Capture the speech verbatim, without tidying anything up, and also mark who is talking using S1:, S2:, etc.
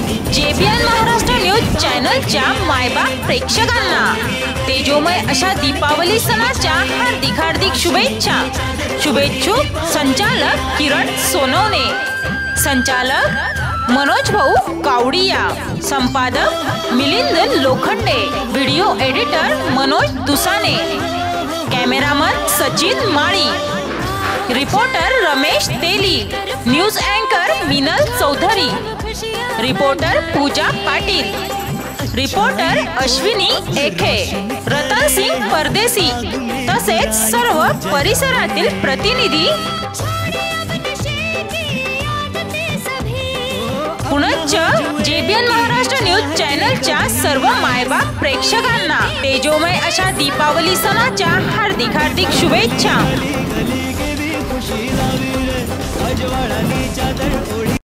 S1: JBN Maharashtra news चॅनलच्या मायबाप प्रेक्षकांना तेजोमय अशा दीपावली सणाच्या हार्दिक हार्दिक शुभेच्छा। शुभेच्छुक संचालक किरण सोनवणे, संचालक मनोज भाऊ कावडिया, संपादक Milind Lokhande, video editor Manoj Dusane, cameraman Sachin Mali, reporter Ramesh Teli, news अँकर मिनल चौधरी, रिपोर्टर पूजा पाटील, रिपोर्टर अश्विनी एखे, रतन सिंग परदेसी तसेच सर्व परिसरातील प्रतिनिधी पुनश्च जेबीएन महाराष्ट्र न्यूज चॅनलच्या सर्व मायबाप प्रेक्षकांना तेजोमय अशा दीपावली सणाच्या हार्दिक हार्दिक शुभेच्छा।